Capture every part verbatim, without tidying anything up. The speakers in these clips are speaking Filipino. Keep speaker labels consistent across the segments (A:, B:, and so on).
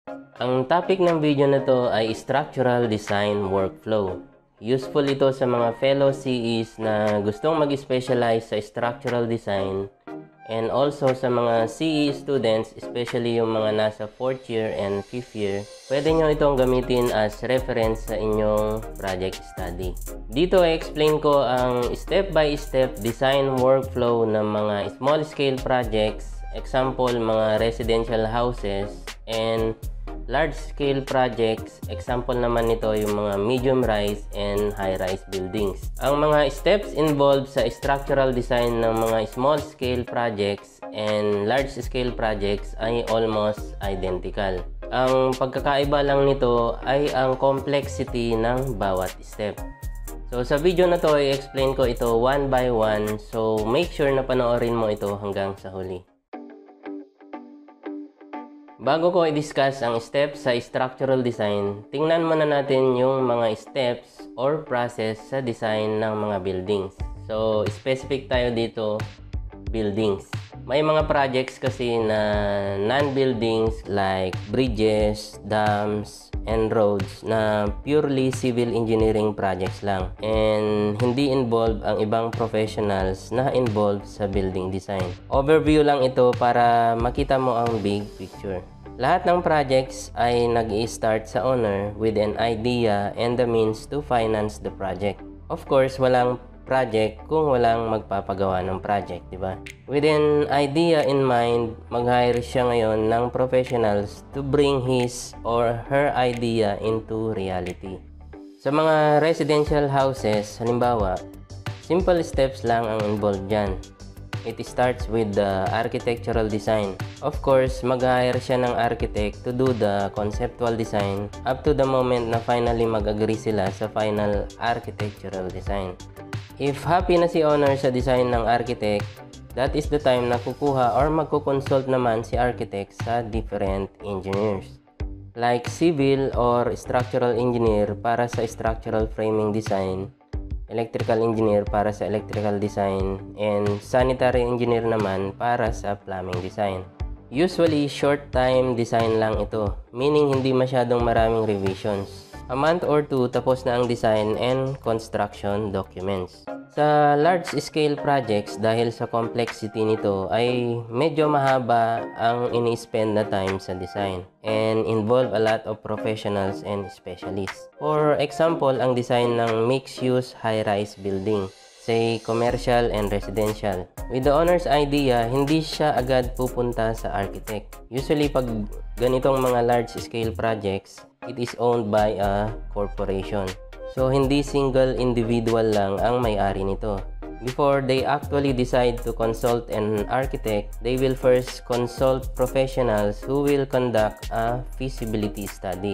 A: Ang topic ng video na to ay Structural Design Workflow. Useful ito sa mga fellow C Es na gustong mag-specialize sa structural design and also sa mga C E students, especially yung mga nasa fourth year and fifth year. Pwede nyo itong gamitin as reference sa inyong project study. Dito i-explain ko ang step-by-step design workflow ng mga small-scale projects, example mga residential houses, and large-scale projects, example naman nito yung mga medium-rise and high-rise buildings. Ang mga steps involved sa structural design ng mga small-scale projects and large-scale projects ay almost identical. Ang pagkakaiba lang nito ay ang complexity ng bawat step. So sa video na to, i-explain ko ito one by one, so make sure na panoorin mo ito hanggang sa huli. Bago ko i-discuss ang steps sa structural design, tingnan muna natin yung mga steps or process sa design ng mga buildings. So, specific tayo dito, buildings. May mga projects kasi na non-buildings like bridges, dams, and roads na purely civil engineering projects lang. And hindi involved ang ibang professionals na involved sa building design. Overview lang ito para makita mo ang big picture. Lahat ng projects ay nag-i-start sa owner with an idea and the means to finance the project. Of course, walang project kung walang magpapagawa ng project, di ba? With an idea in mind, mag-hire siya ngayon ng professionals to bring his or her idea into reality. Sa mga residential houses, halimbawa, simple steps lang ang involved dyan. It starts with the architectural design. Of course, mag-hire siya ng architect to do the conceptual design up to the moment na finally mag-agree sila sa final architectural design. If happy na si owner sa design ng architect, that is the time na kukuha or magko-consult naman si architect sa different engineers. Like civil or structural engineer para sa structural framing design, electrical engineer para sa electrical design, and sanitary engineer naman para sa plumbing design. Usually, short time design lang ito, meaning hindi masyadong maraming revisions. A month or two, tapos na ang design and construction documents. Sa large-scale projects, dahil sa complexity nito, ay medyo mahaba ang ini-spend na time sa design and involve a lot of professionals and specialists. For example, ang design ng mixed-use high-rise building, say commercial and residential. With the owner's idea, hindi siya agad pupunta sa architect. Usually, pag ganitong mga large-scale projects, it is owned by a corporation. So, hindi single individual lang ang may-ari nito. Before they actually decide to consult an architect, they will first consult professionals who will conduct a feasibility study.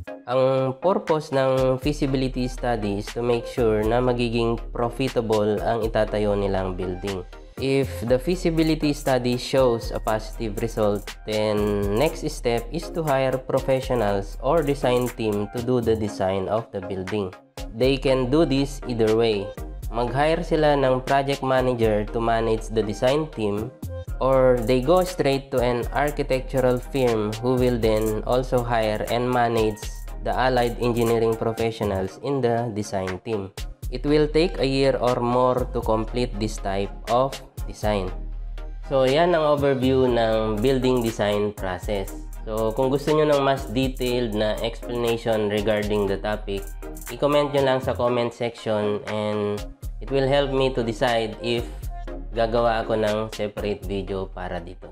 A: Ang purpose ng feasibility study is to make sure na magiging profitable ang itatayo nilang building. If the feasibility study shows a positive result, then next step is to hire professionals or design team to do the design of the building. They can do this either way. Mag-hire sila ng project manager to manage the design team, or they go straight to an architectural firm who will then also hire and manage the allied engineering professionals in the design team. It will take a year or more to complete this type of design. So, yan ang overview ng building design process. So, kung gusto nyo ng mas detailed na explanation regarding the topic, i-comment nyo lang sa comment section and it will help me to decide if gagawa ako ng separate video para dito.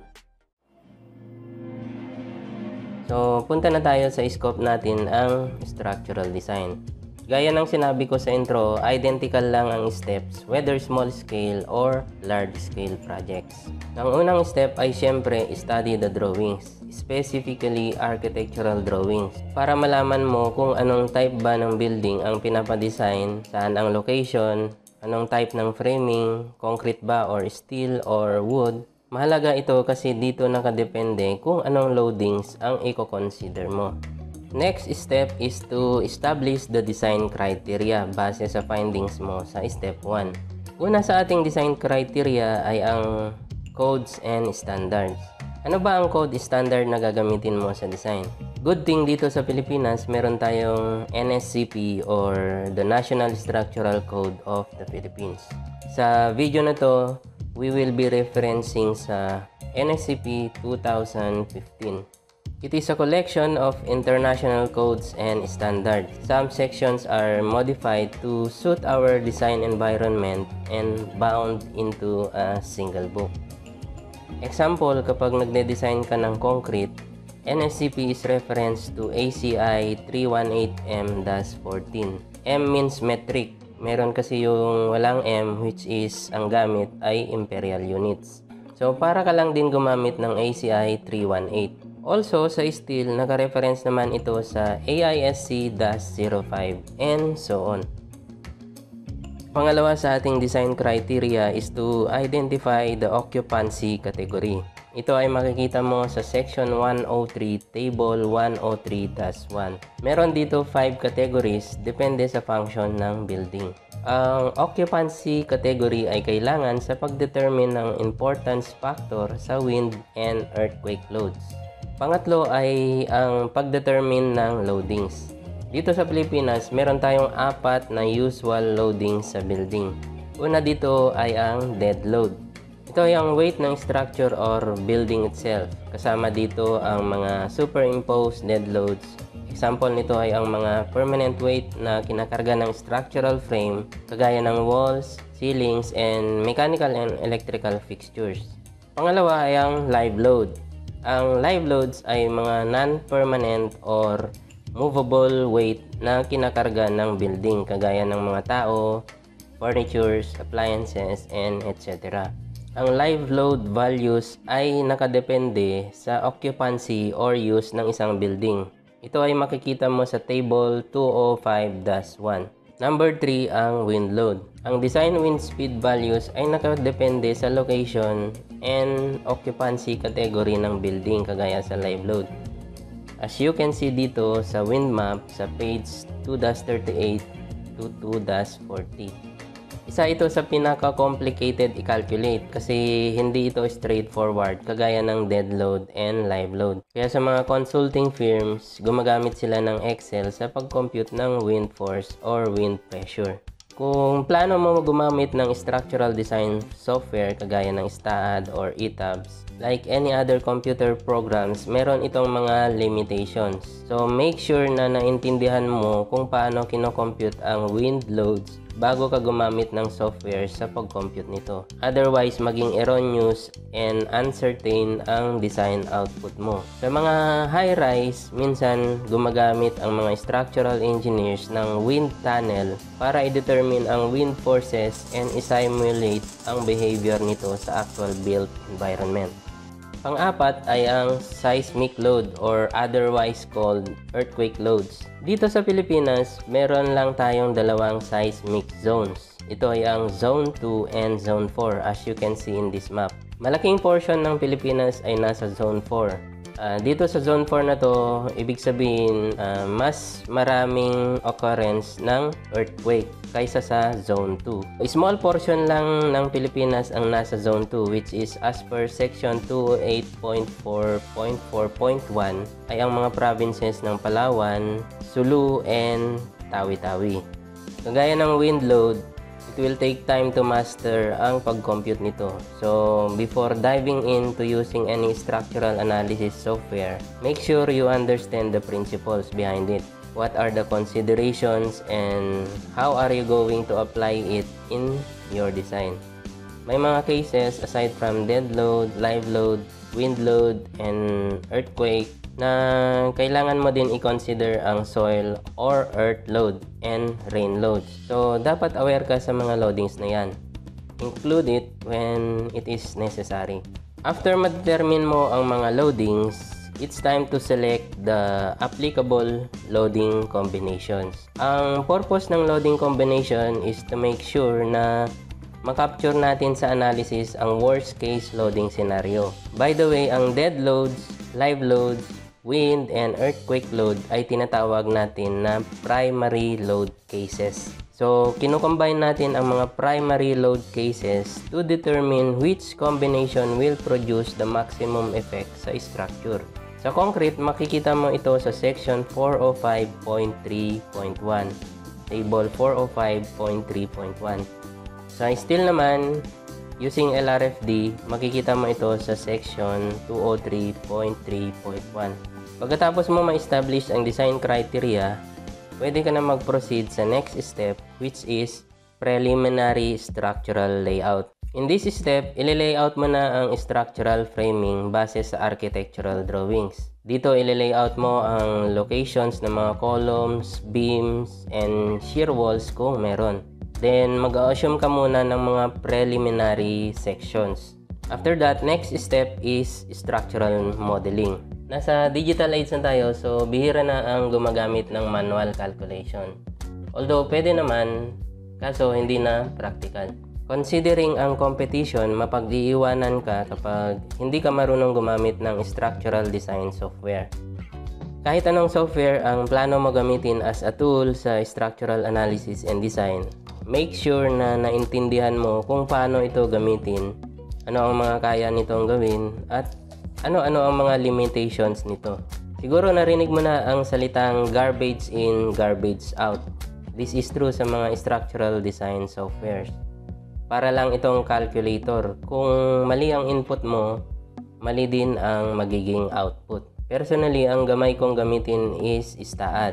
A: So, punta na tayo sa scope natin, ang structural design. Gaya ng sinabi ko sa intro, identical lang ang steps whether small scale or large scale projects. Ang unang step ay syempre study the drawings, specifically architectural drawings, para malaman mo kung anong type ba ng building ang pinapadesign, saan ang location, anong type ng framing, concrete ba or steel or wood. Mahalaga ito kasi dito nakadepende kung anong loadings ang i-consider mo. Next step is to establish the design criteria base sa findings mo sa step one. Una sa ating design criteria ay ang codes and standards. Ano ba ang code standard na gagamitin mo sa design? Good thing dito sa Pilipinas, meron tayong N S C P or the National Structural Code of the Philippines. Sa video na to, we will be referencing sa N S C P two thousand fifteen. It is a collection of international codes and standards. Some sections are modified to suit our design environment and bound into a single book. Example, kapag nagde-design ka ng concrete, N S C P is reference to A C I three eighteen M fourteen. M means metric. Meron kasi yung walang M, which is ang gamit ay imperial units. So, para ka lang din gumamit ng A C I three eighteen. Also, sa steel, naka-reference naman ito sa A I S C zero five and so on. Pangalawa sa ating design criteria is to identify the occupancy category. Ito ay makikita mo sa section one oh three, table one oh three dash one. Meron dito five categories, depende sa function ng building. Ang occupancy category ay kailangan sa pagdetermine ng importance factor sa wind and earthquake loads. Pangatlo ay ang pagdetermine ng loadings. Dito sa Pilipinas, meron tayong apat na usual loadings sa building. Una dito ay ang dead load. Ito ay ang weight ng structure or building itself. Kasama dito ang mga superimposed dead loads. Example nito ay ang mga permanent weight na kinakarga ng structural frame, kagaya ng walls, ceilings, and mechanical and electrical fixtures. Pangalawa ay ang live load. Ang live loads ay mga non-permanent or movable weight na kinakarga ng building, kagaya ng mga tao, furnitures, appliances, and et cetera. Ang live load values ay nakadepende sa occupancy or use ng isang building. Ito ay makikita mo sa table two oh five dash one. Number three, ang wind load. Ang design wind speed values ay nakadepende sa location and occupancy category ng building, kagaya sa live load. As you can see dito sa wind map sa page two dash thirty-eight to two dash forty. Isa ito sa pinaka-complicated i-calculate kasi hindi ito straightforward, kagaya ng dead load and live load. Kaya sa mga consulting firms, gumagamit sila ng Excel sa pag-compute ng wind force or wind pressure. Kung plano mo gumamit ng structural design software kagaya ng S T A D or E T A B S, like any other computer programs, meron itong mga limitations. So make sure na naintindihan mo kung paano kino-compute ang wind loads bago ka gumamit ng software sa pag-compute nito. Otherwise, maging erroneous and uncertain ang design output mo. Sa mga high-rise, minsan gumagamit ang mga structural engineers ng wind tunnel para i-determine ang wind forces and i-simulate ang behavior nito sa actual built environment. Pang-apat ay ang seismic load or otherwise called earthquake loads. Dito sa Pilipinas, meron lang tayong dalawang seismic zones. Ito ay ang Zone two and Zone four as you can see in this map. Malaking portion ng Pilipinas ay nasa Zone four. Uh, dito sa Zone four na to, ibig sabihin uh, mas maraming occurrence ng earthquake kaysa sa Zone two. A small portion lang ng Pilipinas ang nasa Zone two, which is as per Section two oh eight point four point four point one ay ang mga provinces ng Palawan, Sulu, and Tawi-Tawi. Kagaya ng wind load, it will take time to master ang pag-compute nito. So, before diving into using any structural analysis software, make sure you understand the principles behind it. What are the considerations and how are you going to apply it in your design? May mga cases aside from dead load, live load, wind load, and earthquake na kailangan mo din i-consider ang soil or earth load and rain loads. So, dapat aware ka sa mga loadings na yan. Include it when it is necessary. After ma-determine mo ang mga loadings, it's time to select the applicable loading combinations. Ang purpose ng loading combination is to make sure na makapture natin sa analysis ang worst case loading scenario. By the way, ang dead loads, live loads, wind, and earthquake load ay tinatawag natin na primary load cases. So, kinukombine natin ang mga primary load cases to determine which combination will produce the maximum effect sa structure. Sa concrete, makikita mo ito sa section four oh five point three point one. Table four oh five point three point one. Sa steel naman, using L R F D, makikita mo ito sa section two oh three point three point one. Pagkatapos mo ma-establish ang design criteria, pwede ka na mag-proceed sa next step, which is preliminary structural layout. In this step, ile-layout mo na ang structural framing base sa architectural drawings. Dito, ile-layout mo ang locations ng mga columns, beams, and shear walls kung meron. Then, mag-assume ka muna ng mga preliminary sections. After that, next step is structural modeling. Nasa digital age na tayo, so bihira na ang gumagamit ng manual calculation. Although, pwede naman, kaso hindi na practical. Considering ang competition, mapag-iiwanan ka kapag hindi ka marunong gumamit ng structural design software. Kahit anong software ang plano mo gamitin as a tool sa structural analysis and design, make sure na naintindihan mo kung paano ito gamitin, ano ang mga kaya nitong gawin, at ano-ano ang mga limitations nito. Siguro narinig mo na ang salitang garbage in, garbage out. This is true sa mga structural design softwares. Para lang itong calculator. Kung mali ang input mo, mali din ang magiging output. Personally, ang gamay kong gamitin is istaad.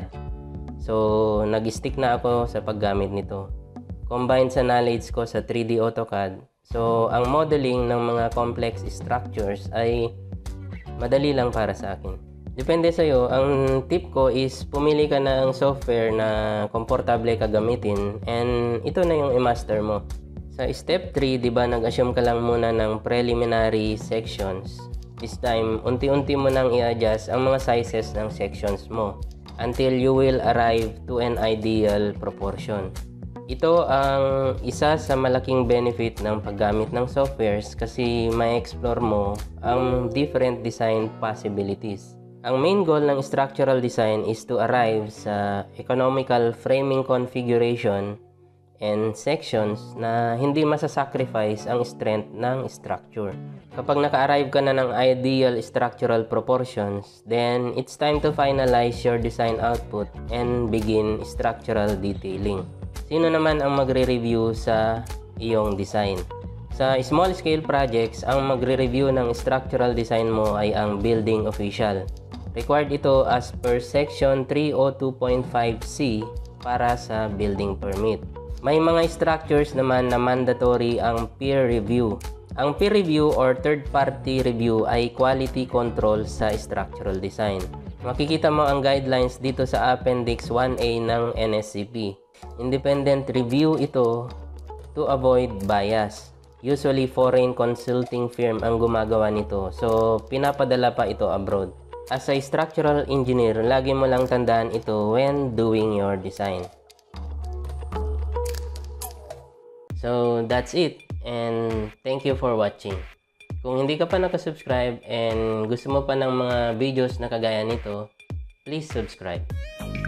A: So, nag-stick na ako sa paggamit nito. Combined sa knowledge ko sa three D AutoCAD. So, ang modeling ng mga complex structures ay madali lang para sa akin. Depende sa iyo. Ang tip ko is pumili ka na ng software na komportable ka gamitin, and ito na yung i-master mo. Sa step three, di ba, nag-assume ka lang muna ng preliminary sections. This time, unti-unti mo nang i-adjust ang mga sizes ng sections mo until you will arrive to an ideal proportion. Ito ang isa sa malaking benefit ng paggamit ng softwares kasi may explore mo ang different design possibilities. Ang main goal ng structural design is to arrive sa economical framing configuration and sections na hindi masasacrifice ang strength ng structure. Kapag naka-arrive ka na ng ideal structural proportions, then it's time to finalize your design output and begin structural detailing. Sino naman ang magre-review sa iyong design? Sa small scale projects, ang magre-review ng structural design mo ay ang building official. Required ito as per section three oh two point five C para sa building permit. May mga structures naman na mandatory ang peer review. Ang peer review or third-party review ay quality control sa structural design. Makikita mo ang guidelines dito sa Appendix one A ng N S C P. Independent review ito to avoid bias. Usually, foreign consulting firm ang gumagawa nito. So, pinapadala pa ito abroad. As a structural engineer, lagi mo lang tandaan ito when doing your design. So, that's it. And thank you for watching. Kung hindi ka pa nakasubscribe and gusto mo pa ng mga videos na kagaya nito, please subscribe.